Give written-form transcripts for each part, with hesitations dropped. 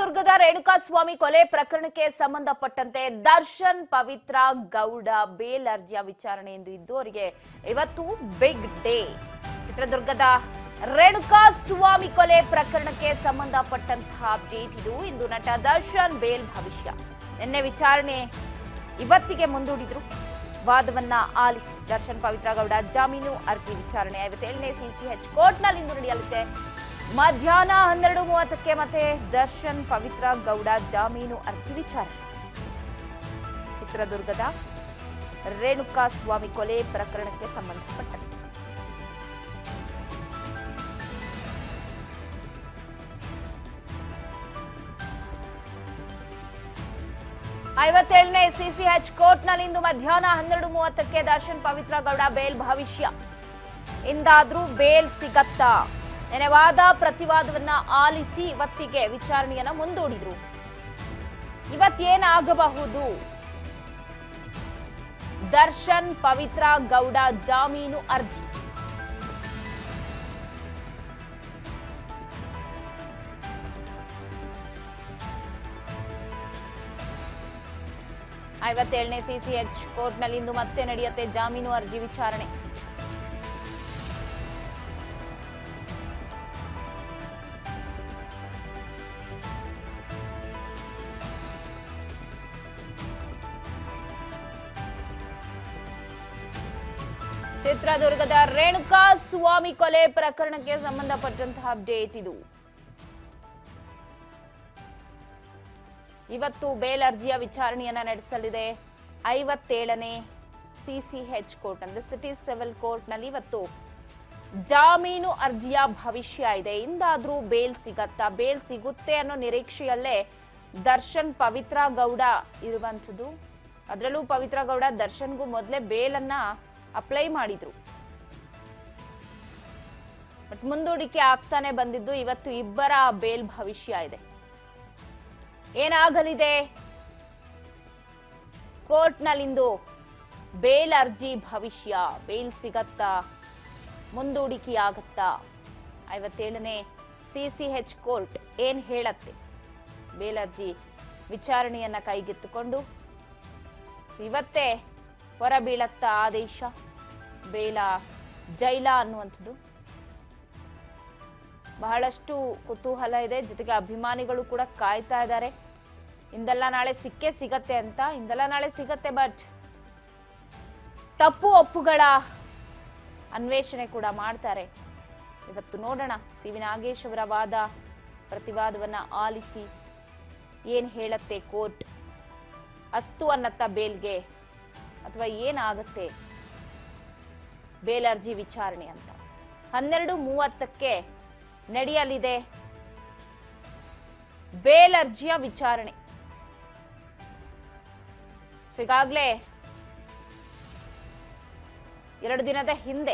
ಚಿತ್ರದುರ್ಗದ ರೇಣುಕಾಸ್ವಾಮಿ ಕೊಲೆ ಪ್ರಕರಣಕ್ಕೆ ಸಂಬಂಧಪಟ್ಟಂತೆ ದರ್ಶನ್ ಪವಿತ್ರ ಗೌಡ ಬೇಲ್ ಅರ್ಜಿಯ ವಿಚಾರಣೆ ಎಂದು ಇದ್ದು ಅವರಿಗೆ ಇವತ್ತು ಬಿಗ್ ಡೇ. ಚಿತ್ರದುರ್ಗದ ರೇಣುಕಾಸ್ವಾಮಿ ಕೊಲೆ ಪ್ರಕರಣಕ್ಕೆ ಸಂಬಂಧಪಟ್ಟಂತಹ ಅಪ್ಡೇಟ್ ಇದು. ಇಂದು ನಟ ದರ್ಶನ್ ಬೇಲ್ ಭವಿಷ್ಯ. ನಿನ್ನೆ ವಿಚಾರಣೆ ಇವತ್ತಿಗೆ ಮುಂದೂಡಿದ್ರು. ವಾದವನ್ನ ಆಲಿಸಿ ದರ್ಶನ್ ಪವಿತ್ರ ಗೌಡ ಜಾಮೀನು ಅರ್ಜಿ ವಿಚಾರಣೆ 57ನೇ ಸಿಸಿಎಚ್ ಕೋರ್ಟ್ನಲ್ಲಿ ಇಂದು ನಡೆಯಲಿದೆ. ಮಧ್ಯಾಹ್ನ 12:30ಕ್ಕೆ ಮತ್ತೆ ದರ್ಶನ್ ಪವಿತ್ರ ಗೌಡ ಜಾಮೀನು ಅರ್ಜಿ ವಿಚಾರಣೆ. ಚಿತ್ರದುರ್ಗದ ರೇಣುಕಾಸ್ವಾಮಿ ಕೊಲೆ ಪ್ರಕರಣಕ್ಕೆ ಸಂಬಂಧಪಟ್ಟಂತೆ 57ನೇ ಸಿಸಿಎಚ್ ಕೋರ್ಟ್ನಲ್ಲಿ ಇಂದು ಮಧ್ಯಾಹ್ನ 12:30ಕ್ಕೆ ದರ್ಶನ್ ಪವಿತ್ರ ಗೌಡ ಬೇಲ್ ಭವಿಷ್ಯ. ಇಂದಾದ್ರೂ ಬೇಲ್ ಸಿಗತ್ತಾ? ನೆನೆ ವಾದ ಪ್ರತಿವಾದವನ್ನ ಆಲಿಸಿ ಇವತ್ತಿಗೆ ವಿಚಾರಣೆಯನ್ನ ಮುಂದೂಡಿದ್ರು. ಇವತ್ತೇನಾಗಬಹುದು? ದರ್ಶನ್ ಪವಿತ್ರ ಗೌಡ ಜಾಮೀನು ಅರ್ಜಿ. ಐವತ್ತೇಳನೇ ಸಿಸಿಎಚ್ ಕೋರ್ಟ್ನಲ್ಲಿ ಇಂದು ಮತ್ತೆ ನಡೆಯುತ್ತೆ ಜಾಮೀನು ಅರ್ಜಿ ವಿಚಾರಣೆ. ಚಿತ್ರದುರ್ಗದ ರೇಣುಕಾಸ್ವಾಮಿ ಕೊಲೆ ಪ್ರಕರಣಕ್ಕೆ ಸಂಬಂಧಪಟ್ಟಂತಹ ಅಪ್ಡೇಟ್ ಇದು. ಇವತ್ತು ಬೇಲ್ ಅರ್ಜಿಯ ವಿಚಾರಣೆಯನ್ನ ನಡೆಸಲಿದೆ 57ನೇ ಸಿಸಿಎಚ್ ಕೋರ್ಟ್ ಅಂದ್ರೆ ಸಿಟಿ ಸಿವಿಲ್ ಕೋರ್ಟ್ ನಲ್ಲಿ ಇವತ್ತು ಜಾಮೀನು ಅರ್ಜಿಯ ಭವಿಷ್ಯ ಇದೆ. ಇಂದಾದ್ರೂ ಬೇಲ್ ಸಿಗತ್ತಾ? ಬೇಲ್ ಸಿಗುತ್ತೆ ಅನ್ನೋ ನಿರೀಕ್ಷೆಯಲ್ಲೇ ದರ್ಶನ್ ಪವಿತ್ರ ಗೌಡ ಇರುವಂತದ್ದು. ಅದರಲ್ಲೂ ಪವಿತ್ರ ಗೌಡ ದರ್ಶನ್ಗೂ ಮೊದಲೇ ಬೇಲನ್ನ ಅಪ್ಲೈ ಮಾಡಿದ್ರು. ಬಟ್ ಮುಂದೂಡಿಕೆ ಆಗ್ತಾನೆ ಬಂದಿದ್ದು. ಇವತ್ತು ಇಬ್ಬರ ಬೇಲ್ ಭವಿಷ್ಯ ಇದೆ. ಏನಾಗಲಿದೆ? ಕೋರ್ಟ್ನಲ್ಲಿಂದು ಬೇಲ್ ಅರ್ಜಿ ಭವಿಷ್ಯ. ಬೇಲ್ ಸಿಗತ್ತಾ? ಮುಂದೂಡಿಕೆಯಾಗತ್ತಾ? 57ನೇ ಸಿಸಿಎಚ್ ಕೋರ್ಟ್ ಏನ್ ಹೇಳತ್ತೆ? ಬೇಲ್ ಅರ್ಜಿ ವಿಚಾರಣೆಯನ್ನ ಕೈಗೆತ್ತಿಕೊಂಡು ಇವತ್ತೇ ಹೊರಬೀಳತ್ತಾ ಆದೇಶ? ಬೇಲ ಜೈಲ ಅನ್ನುವಂಥದ್ದು ಬಹಳಷ್ಟು ಕುತೂಹಲ ಇದೆ. ಜೊತೆಗೆ ಅಭಿಮಾನಿಗಳು ಕೂಡ ಕಾಯ್ತಾ ಇದ್ದಾರೆ. ಇಂದೆಲ್ಲ ನಾಳೆ ಸಿಕ್ಕೇ ಸಿಗತ್ತೆ ಅಂತ. ಇಂದೆಲ್ಲ ನಾಳೆ ಸಿಗತ್ತೆ. ಬಟ್ ತಪ್ಪು ಒಪ್ಪುಗಳ ಅನ್ವೇಷಣೆ ಕೂಡ ಮಾಡ್ತಾರೆ. ಇವತ್ತು ನೋಡೋಣ ಸಿ.ವಿ. ನಾಗೇಶ್ ಅವರ ವಾದ ಪ್ರತಿವಾದವನ್ನ ಆಲಿಸಿ ಏನ್ ಹೇಳತ್ತೆ ಕೋರ್ಟ್. ಅಸ್ತು ಅನ್ನತ್ತ ಬೇಲ್ಗೆ ಅಥವಾ ಏನಾಗತ್ತೆ ಬೇಲ್ ಅರ್ಜಿ ವಿಚಾರಣೆ ಅಂತ. 12:30ಕ್ಕೆ ನಡೆಯಲಿದೆ ಬೇಲ್ ಅರ್ಜಿಯ ವಿಚಾರಣೆ. ಈಗಾಗಲೇ 2 ದಿನದ ಹಿಂದೆ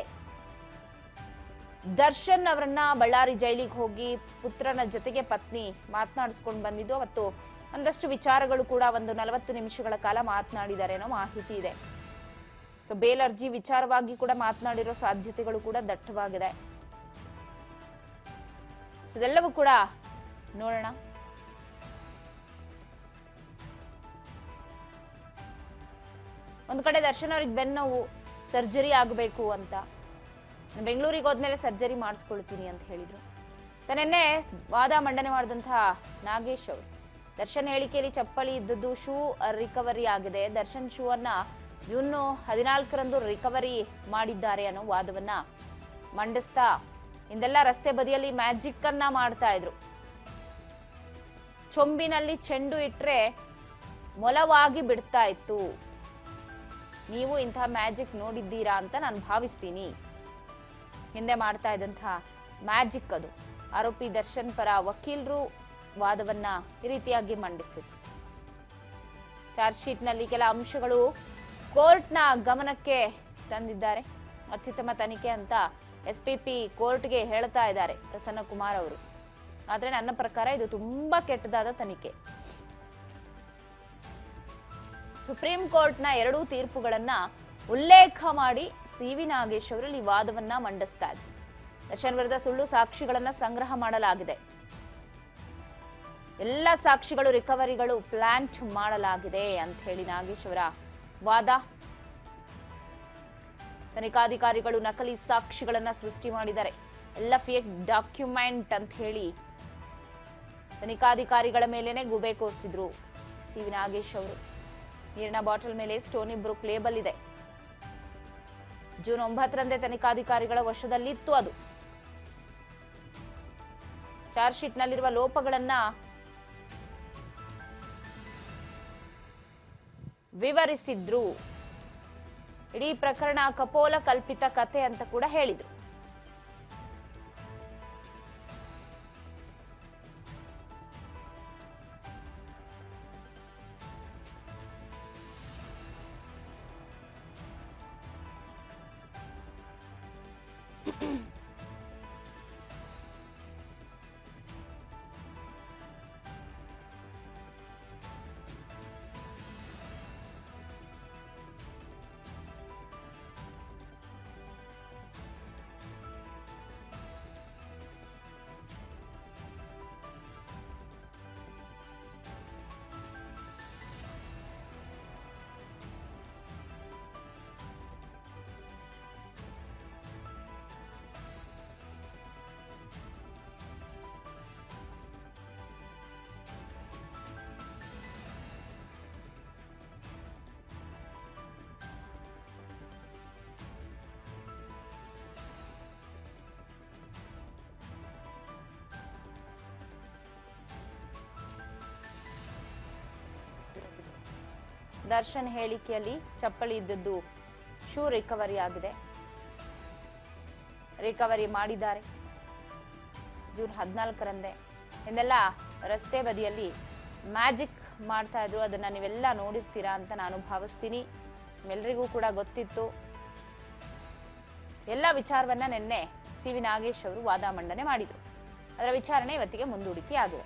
ದರ್ಶನ್ ಅವರನ್ನ ಬಳ್ಳಾರಿ ಜೈಲಿಗೆ ಹೋಗಿ ಪುತ್ರನ ಜೊತೆಗೆ ಪತ್ನಿ ಮಾತನಾಡಿಸ್ಕೊಂಡು ಬಂದಿದ್ದು. ಅವತ್ತು ಒಂದಷ್ಟು ವಿಚಾರಗಳು ಕೂಡ 40 ನಿಮಿಷಗಳ ಕಾಲ ಮಾತನಾಡಿದ್ದಾರೆ ಅನ್ನೋ ಮಾಹಿತಿ ಇದೆ. ಸೊ ಬೇಲ್ ಅರ್ಜಿ ವಿಚಾರವಾಗಿ ಕೂಡ ಮಾತನಾಡಿರೋ ಸಾಧ್ಯತೆಗಳು ಕೂಡ ದಟ್ಟವಾಗಿದೆ. ಇದೆಲ್ಲವೂ ಕೂಡ ನೋಡೋಣ. ಒಂದು ಕಡೆ ದರ್ಶನ್ ಅವ್ರಿಗೆ ಬೆನ್ನೋವು, ಸರ್ಜರಿ ಆಗಬೇಕು ಅಂತ, ಬೆಂಗಳೂರಿಗೆ ಹೋದ್ಮೇಲೆ ಸರ್ಜರಿ ಮಾಡಿಸ್ಕೊಳ್ತೀನಿ ಅಂತ ಹೇಳಿದ್ರು. ನಿನ್ನೆ ವಾದ ಮಂಡನೆ ಮಾಡಿದಂತಹ ನಾಗೇಶ್ ಅವರು ದರ್ಶನ್ ಹೇಳಿಕೆಯಲ್ಲಿ ಚಪ್ಪಲಿ ಇದ್ದದ್ದು ಶೂ ರಿಕವರಿ ಆಗಿದೆ. ದರ್ಶನ್ ಶೂ ಅನ್ನ ಜೂನ್ 14ರಂದು ರಿಕವರಿ ಮಾಡಿದ್ದಾರೆ ಅನ್ನೋ ವಾದವನ್ನ ಮಂಡಿಸ್ತಾ ಇಂದೆಲ್ಲ ರಸ್ತೆ ಬದಿಯಲ್ಲಿ ಮ್ಯಾಜಿಕ್ ಅನ್ನ ಮಾಡ್ತಾ ಇದ್ರು. ಚೊಂಬಿನಲ್ಲಿ ಚೆಂಡು ಇಟ್ರೆ ಮೊಲವಾಗಿ ಬಿಡ್ತಾ ಇತ್ತು. ನೀವು ಇಂತಹ ಮ್ಯಾಜಿಕ್ ನೋಡಿದ್ದೀರಾ ಅಂತ ನಾನು ಭಾವಿಸ್ತೀನಿ. ಹಿಂದೆ ಮಾಡ್ತಾ ಇದ್ದಂತಹ ಮ್ಯಾಜಿಕ್ ಅದು. ಆರೋಪಿ ದರ್ಶನ್ ಪರ ವಕೀಲರು ವಾದವನ್ನ ಈ ರೀತಿಯಾಗಿ ಮಂಡಿಸಿದ್ರು. ಚಾರ್ಜ್ ಶೀಟ್ ನಲ್ಲಿ ಕೆಲ ಅಂಶಗಳು ಕೋರ್ಟ್ನ ಗಮನಕ್ಕೆ ತಂದಿದ್ದಾರೆ. ಅತ್ಯುತ್ತಮ ತನಿಖೆ ಅಂತ ಎಸ್ಪಿಪಿ ಕೋರ್ಟ್ಗೆ ಹೇಳ್ತಾ ಇದ್ದಾರೆ ಪ್ರಸನ್ನ ಕುಮಾರ್ ಅವರು. ಆದ್ರೆ ನನ್ನ ಪ್ರಕಾರ ಇದು ತುಂಬಾ ಕೆಟ್ಟದಾದ ತನಿಖೆ. ಸುಪ್ರೀಂ ಕೋರ್ಟ್ನ 2 ತೀರ್ಪುಗಳನ್ನ ಉಲ್ಲೇಖ ಮಾಡಿ ಸಿ.ವಿ. ನಾಗೇಶ್ ಅವರು ಈ ವಾದವನ್ನ ಮಂಡಿಸ್ತಾ ಇದ್ದಾರೆ. ದರ್ಶನ್ ವಿರುದ್ಧ ಸುಳ್ಳು ಸಾಕ್ಷಿಗಳನ್ನ ಸಂಗ್ರಹ ಮಾಡಲಾಗಿದೆ. ಎಲ್ಲ ಸಾಕ್ಷಿಗಳು ರಿಕವರಿಗಳು ಪ್ಲಾಂಟ್ ಮಾಡಲಾಗಿದೆ ಅಂತ ಹೇಳಿ ನಾಗೇಶ್ ಅವರ ವಾದ. ತನಿಖಾಧಿಕಾರಿಗಳು ನಕಲಿ ಸಾಕ್ಷಿಗಳನ್ನ ಸೃಷ್ಟಿ ಮಾಡಿದ್ದಾರೆ, ಎಲ್ಲ ಫೇಕ್ ಡಾಕ್ಯುಮೆಂಟ್ ಅಂತ ಹೇಳಿ ತನಿಖಾಧಿಕಾರಿಗಳ ಮೇಲೇನೆ ಗುಬೆ ಕೋರಿಸಿದ್ರು ಸಿ.ವಿ. ನಾಗೇಶ್ ಅವರು. ನೀರಿನ ಬಾಟಲ್ ಮೇಲೆ ಸ್ಟೋನಿ ಬ್ರೂಕ್ ಲೇಬಲ್ ಇದೆ. ಜೂನ್ 9ರಂದೇ ತನಿಖಾಧಿಕಾರಿಗಳ ವಶದಲ್ಲಿತ್ತು ಅದು. ಚಾರ್ಜ್ ಶೀಟ್ ನಲ್ಲಿರುವ ಲೋಪಗಳನ್ನ ವಿವರಿಸಿದ್ರು. ಇಡೀ ಪ್ರಕರಣ ಕಪೋಲ ಕಲ್ಪಿತ ಕತೆ ಅಂತ ಕೂಡ ಹೇಳಿದ್ರು. ದರ್ಶನ್ ಹೇಳಿಕೆಯಲ್ಲಿ ಚಪ್ಪಲಿ ಇದ್ದದ್ದು ಶೂ ರಿಕವರಿ ಆಗಿದೆ, ರಿಕವರಿ ಮಾಡಿದ್ದಾರೆ. ಜೂನ್ 14ರಂದೇ ಇದೆಲ್ಲ ರಸ್ತೆ ಬದಿಯಲ್ಲಿ ಮ್ಯಾಜಿಕ್ ಮಾಡ್ತಾ ಇದ್ರು, ಅದನ್ನ ನೀವೆಲ್ಲ ನೋಡಿರ್ತೀರಾ ಅಂತ ನಾನು ಭಾವಿಸ್ತೀನಿ. ನಿಮ್ಮೆಲ್ಲರಿಗೂ ಕೂಡ ಗೊತ್ತಿತ್ತು. ಎಲ್ಲ ವಿಚಾರವನ್ನ ನಿನ್ನೆ ಸಿ.ವಿ. ನಾಗೇಶ್ ಅವರು ವಾದ ಮಂಡನೆ ಮಾಡಿದ್ರು. ಅದರ ವಿಚಾರಣೆ ಇವತ್ತಿಗೆ ಮುಂದೂಡಿಕೆ ಆಗಿದೆ.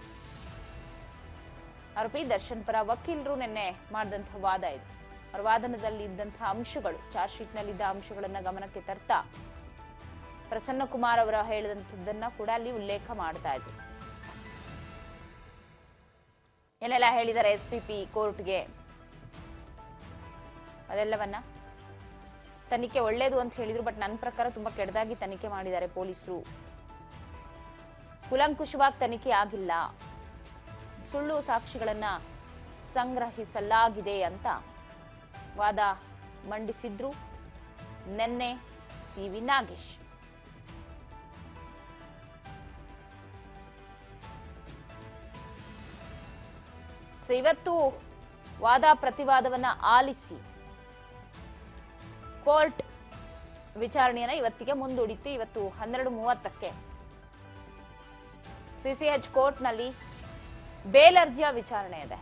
ಆರೋಪಿ ದರ್ಶನ್ ಪರ ವಕೀಲರು ನಿನ್ನೆ ಮಾಡಿದಂತಹ ವಾದ ಇದು. ಅವರ ವಾದನದಲ್ಲಿ ಇದ್ದಂತಹ ಅಂಶಗಳು, ಚಾರ್ಜ್ ಶೀಟ್ ನಲ್ಲಿದ್ದ ಅಂಶಗಳನ್ನ ಗಮನಕ್ಕೆ ತರ್ತಾ ಪ್ರಸನ್ನ ಕುಮಾರ್ ಅವರ ಹೇಳಿದಂಥದ್ದನ್ನ ಕೂಡ ಅಲ್ಲಿ ಉಲ್ಲೇಖ ಮಾಡ್ತಾ ಇದ್ರು. ಏನೆಲ್ಲ ಹೇಳಿದ್ದಾರೆ ಎಸ್ಪಿಪಿ ಕೋರ್ಟ್ಗೆ, ಅದೆಲ್ಲವನ್ನ ತನಿಖೆ ಒಳ್ಳೇದು ಅಂತ ಹೇಳಿದ್ರು. ಬಟ್ ನನ್ನ ಪ್ರಕಾರ ತುಂಬಾ ಕೆಟ್ಟದಾಗಿ ತನಿಖೆ ಮಾಡಿದ್ದಾರೆ ಪೊಲೀಸರು. ಕುಲಂಕುಷವಾಗಿ ತನಿಖೆ ಆಗಿಲ್ಲ, ಸುಳ್ಳು ಸಾಕ್ಷಿಗಳನ್ನ ಸಂಗ್ರಹಿಸಲಾಗಿದೆ ಅಂತ ವಾದ ಮಂಡಿಸಿದ್ರು ನಿನ್ನೆ ಸಿ.ವಿ. ನಾಗೇಶ್. ಇವತ್ತು ವಾದ ಪ್ರತಿವಾದವನ್ನ ಆಲಿಸಿ ಕೋರ್ಟ್ ವಿಚಾರಣೆಯನ್ನ ಇವತ್ತಿಗೆ ಮುಂದೂಡಿತ್ತು. ಇವತ್ತು 12:30ಕ್ಕೆ ಸಿಸಿಎಚ್ ಕೋರ್ಟ್ನಲ್ಲಿ ಬೇಲ್ ಅರ್ಜಿಯ ವಿಚಾರಣೆ ಇದೆ.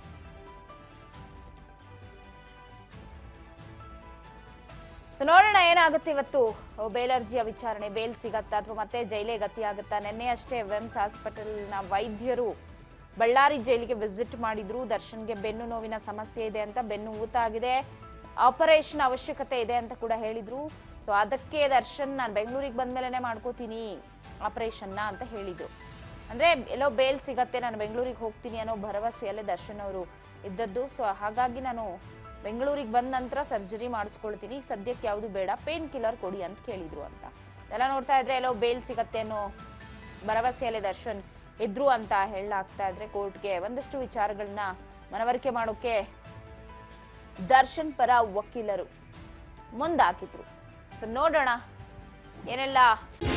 ನೋಡೋಣ ಏನಾಗುತ್ತೆ ಇವತ್ತು. ಬೇಲ್ ಅರ್ಜಿಯ ವಿಚಾರಣೆ, ಬೇಲ್ ಸಿಗತ್ತಾ ಅಥವಾ ಮತ್ತೆ ಜೈಲೇ ಗತಿ ಆಗುತ್ತಾ? ನಿನ್ನೆ ಅಷ್ಟೇ ವಿಮ್ಸ್ ಹಾಸ್ಪಿಟಲ್ನ ವೈದ್ಯರು ಬಳ್ಳಾರಿ ಜೈಲಿಗೆ ವಿಸಿಟ್ ಮಾಡಿದ್ರು. ದರ್ಶನ್ಗೆ ಬೆನ್ನು ನೋವಿನ ಸಮಸ್ಯೆ ಇದೆ ಅಂತ, ಬೆನ್ನು ಊತ ಆಗಿದೆ, ಆಪರೇಷನ್ ಅವಶ್ಯಕತೆ ಇದೆ ಅಂತ ಕೂಡ ಹೇಳಿದ್ರು. ಸೊ ಅದಕ್ಕೆ ದರ್ಶನ್ ನಾನು ಬೆಂಗಳೂರಿಗೆ ಬಂದ್ಮೇಲೆ ಮಾಡ್ಕೋತೀನಿ ಆಪರೇಷನ್ನ ಅಂತ ಹೇಳಿದ್ರು. ಅಂದ್ರೆ ಎಲ್ಲೋ ಬೇಲ್ ಸಿಗತ್ತೆ, ನಾನು ಬೆಂಗಳೂರಿಗೆ ಹೋಗ್ತೀನಿ ಅನ್ನೋ ಭರವಸೆಯಲ್ಲೇ ದರ್ಶನ್ ಅವರು ಇದ್ದದ್ದು. ಸೊ ಹಾಗಾಗಿ ನಾನು ಬೆಂಗಳೂರಿಗೆ ಬಂದ ನಂತರ ಸರ್ಜರಿ ಮಾಡಿಸ್ಕೊಳ್ತೀನಿ, ಸದ್ಯಕ್ಕೆ ಯಾವುದು ಬೇಡ, ಪೇನ್ ಕಿಲ್ಲರ್ ಕೊಡಿ ಅಂತ ಕೇಳಿದ್ರು ಅಂತ. ಎಲ್ಲ ನೋಡ್ತಾ ಇದ್ರೆ ಎಲ್ಲೋ ಬೇಲ್ ಸಿಗತ್ತೆ ಅನ್ನೋ ಭರವಸೆಯಲ್ಲೇ ದರ್ಶನ್ ಇದ್ರು ಅಂತ ಹೇಳಲಾಗ್ತಾ ಇದ್ರೆ ಕೋರ್ಟ್ಗೆ ಒಂದಷ್ಟು ವಿಚಾರಗಳನ್ನ ಮನವರಿಕೆ ಮಾಡೋಕೆ ದರ್ಶನ್ ಪರ ವಕೀಲರು ಮುಂದಾಕಿದ್ರು. ಸೊ ನೋಡೋಣ ಏನೆಲ್ಲ